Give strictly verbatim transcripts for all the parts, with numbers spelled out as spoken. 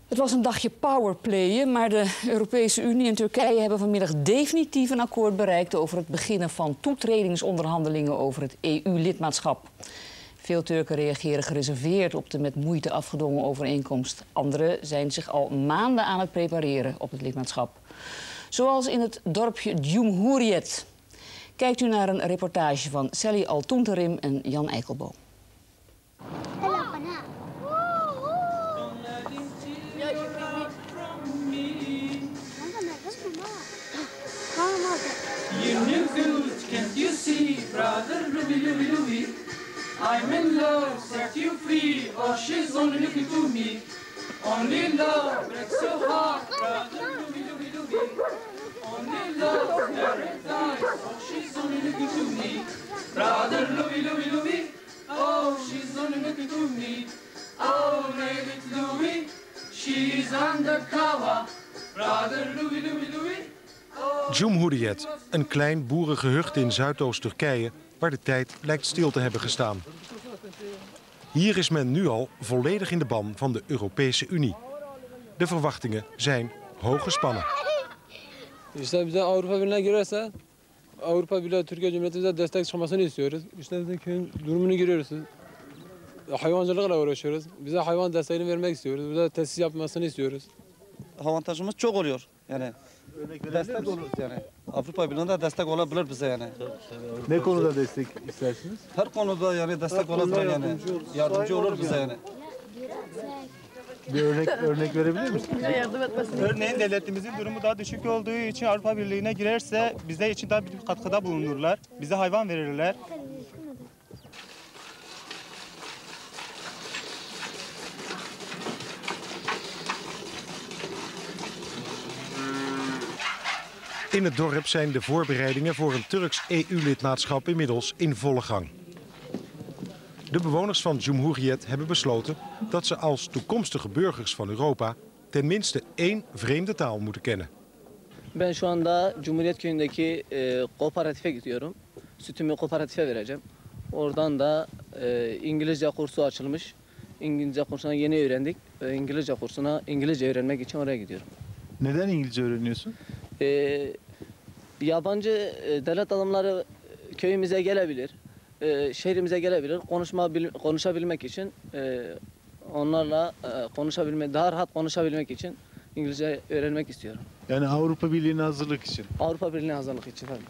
Het was een dagje powerplayen, maar de Europese Unie en Turkije hebben vanmiddag definitief een akkoord bereikt over het beginnen van toetredingsonderhandelingen over het E U-lidmaatschap. Veel Turken reageren gereserveerd op de met moeite afgedwongen overeenkomst. Anderen zijn zich al maanden aan het prepareren op het lidmaatschap. Zoals in het dorpje Cumhuriyet. Kijkt u naar een reportage van Sally Altunterim en Jan Eikelboom. You new good, can't you see, brother Louie, Louie, Louie? I'm in love, set you free, oh she's only looking to me. Only love breaks so hard, brother Louie, Louie, Louie. Only love never dies, oh she's only looking to me. Brother Louie, Louie, Louie, oh she's only looking to me. Oh lady Louie, she's undercover. Brother Louie, Louie, Louie. Cumhuriyet, een klein boerengehucht in Zuidoost-Turkije waar de tijd lijkt stil te hebben gestaan. Hier is men nu al volledig in de ban van de Europese Unie. De verwachtingen zijn hoog gespannen. İşte bize Avrupa Birliği'ne girerse Avrupa Birliği Türkiye Cumhuriyeti'ne destek çıkmasını istiyoruz. İşte bizim köyün durumunu görüyoruz. Hayvancılıkla uğraşıyoruz. Bize hayvan desteğini vermek istiyoruz. Bize tesis yapmasını istiyoruz. Avantajımız çok oluyor yani. Destek oluruz yani. Avrupa Birliği'nde destek olabilir bize yani. Ne konuda destek istersiniz? Her konuda yani destek olabilir yani. Yardımcı olur bize yani. Bir örnek örnek verebilir misiniz? Örneğin devletimizin durumu daha düşük olduğu için Avrupa Birliği'ne girerse bize için daha bir katkıda bulunurlar. Bize hayvan verirler. In het dorp zijn de voorbereidingen voor een Turks E U-lidmaatschap inmiddels in volle gang. De bewoners van Cumhuriyet hebben besloten dat ze als toekomstige burgers van Europa tenminste één vreemde taal moeten kennen. Ben şu anda Cumhuriyet Köyü'ndeki e, kooperatife gidiyorum. Sütümü kooperatife vereceğim. Oradan da e, İngilizce kursu açılmış. İngilizce kursuna yeni öğrendik. E, İngilizce kursuna İngilizce öğrenmek için oraya gidiyorum. Neden İngilizce öğreniyorsun? E, yabancı e, devlet adamları köyümüze gelebilir. E, şehrimize gelebilir. Konuşma, bil, konuşabilmek için e, onlarla e, konuşabilmek, daha rahat konuşabilmek için İngilizce öğrenmek istiyorum. Yani Avrupa Birliği'ne hazırlık için. Avrupa Birliği'ne hazırlık için tabii.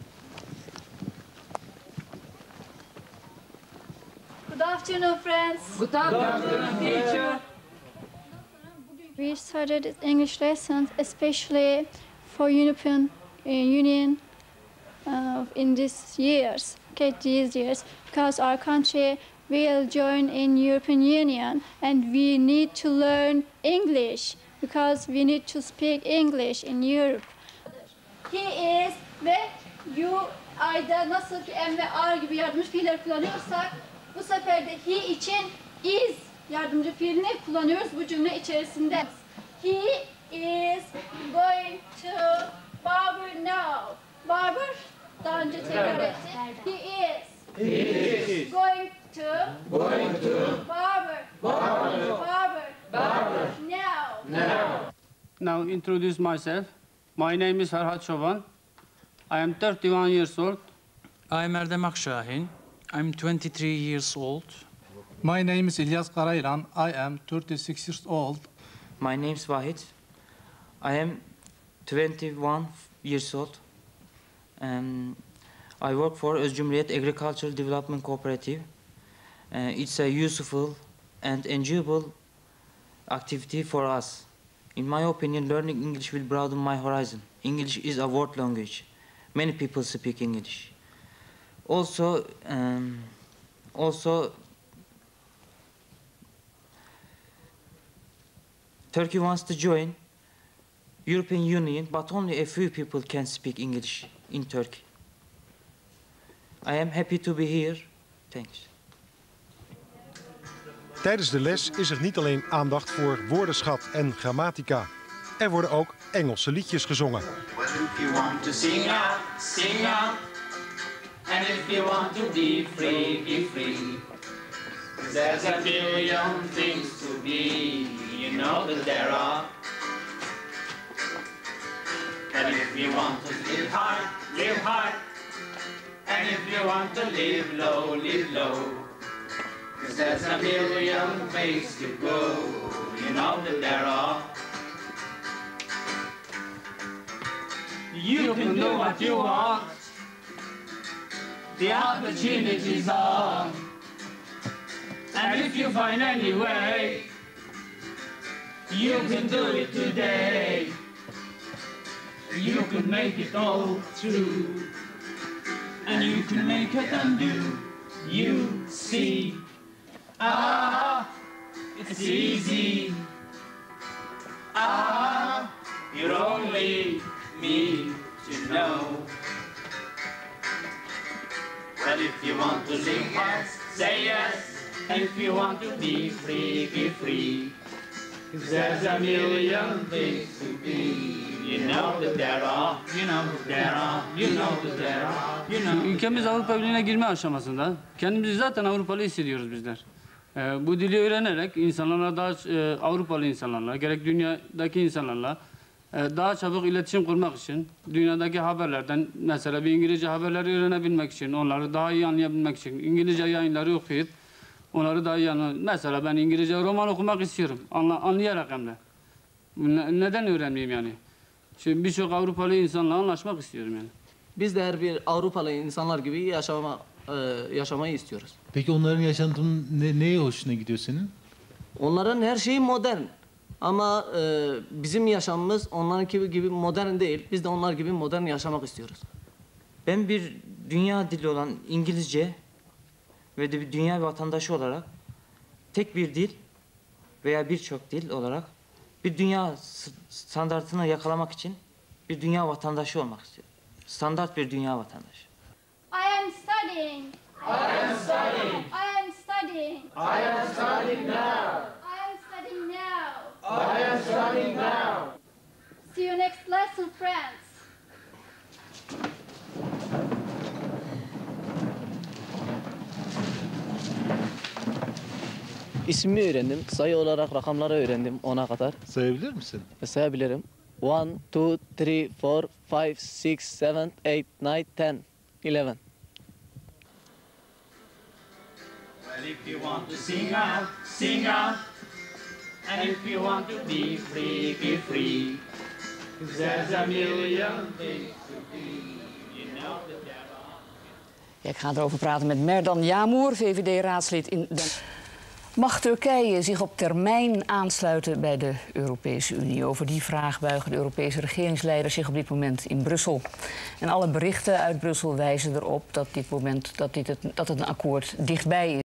Good afternoon, friends. Good afternoon, teacher. We started English lessons, especially for European uh, Union uh, in these years, okay, these years, because our country will join in European Union, and we need to learn English because we need to speak English in Europe. He is ve you ayda nasıl ki em ve are gibi yardımcı fiiller kullanıyorsak, bu sefer de he için is yardımcı fiilini kullanıyoruz bu cümle içerisinde. He is going to barber now. Barber daha önce tekrar ettik. He is. He is going to going to barber. barber. Barber. Barber. Now. Now. Now introduce myself. My name is Ferhat Çoban. I am thirty-one years old. I am Erdem Akşahin. I'm twenty-three years old. My name is İlyas Karayılan. I am thirty-six years old. My name is Vahit. I am twenty-one years old. Um, I work for Özcumhuriyet Agricultural Development Cooperative. Uh, it's a useful and enjoyable activity for us. In my opinion, learning English will broaden my horizon. English is a world language. Many people speak English. Also, um, also, Turkey wants to join European Union, but only a few people can speak English in Turkey. I am happy to be here. Thanks. Tijdens de les is er niet alleen aandacht voor woordenschat en grammatica. Er worden ook Engelse liedjes gezongen. Well, if you want to sing out, sing out. And if you want to be free, be free. There's a billion things to be in know that there are. And if you want to live high, live high. And if you want to live low, live low. 'Cause there's a million ways to go. You know that there are. You can do what you want. The opportunities are. And if you find any way, you can do it today. You can make it all through. And you can make it undo. You see. Ah, it's easy. Ah, you're only me to know. Well, if you want to live fast, say yes. And if you want to be free, be free. 'Cause there's a million things to be. You know that there are, you know that there are, you know that there are, you know. Ülkemiz Avrupa Birliği'ne girme aşamasında. Kendimizi zaten Avrupalı hissediyoruz bizler. Ee, bu dili öğrenerek insanlarla daha e, Avrupalı insanlarla, gerek dünyadaki insanlarla e, daha çabuk iletişim kurmak için, dünyadaki haberlerden mesela bir İngilizce haberleri öğrenebilmek için, onları daha iyi anlayabilmek için, İngilizce yayınları okuyup onları daha iyi anlayabilmek. Mesela ben İngilizce roman okumak istiyorum, anla, anlayarak hem de. Ne, neden öğrenmeyeyim yani? Şimdi birçok Avrupalı insanla anlaşmak istiyorum yani. Biz de her bir Avrupalı insanlar gibi yaşama, e, yaşamayı istiyoruz. Peki onların yaşantının ne, neye hoşuna gidiyor senin? Onların her şeyi modern. Ama e, bizim yaşamımız onlarınki gibi modern değil. Biz de onlar gibi modern yaşamak istiyoruz. Ben bir dünya dili olan İngilizce ve de bir dünya vatandaşı olarak tek bir dil veya birçok dil olarak bir dünya standartını yakalamak için bir dünya vatandaşı olmak istiyorum. Standart bir dünya vatandaşı. I am studying. I am studying. I am studying. I am studying now. I am studying now. I am studying now. See you next lesson, friends. İsmimi öğrendim. Sayı olarak rakamları öğrendim ona kadar. Sayabilir misin? Sayabilirim. One, two, three, four, five, six, seven, eight, nine, ten, eleven. Well, if you want to sing out, sing out. And if you want to be free, be free. 'Cause there's a million things to be. You know that there are. Ja, ik ga erover praten met Merdan Yağmur, V V D-raadslid in Den. Mag Turkije zich op termijn aansluiten bij de Europese Unie? Over die vraag buigen de Europese regeringsleiders zich op dit moment in Brussel. En alle berichten uit Brussel wijzen erop dat, dit moment, dat, dit het, dat het een akkoord dichtbij is.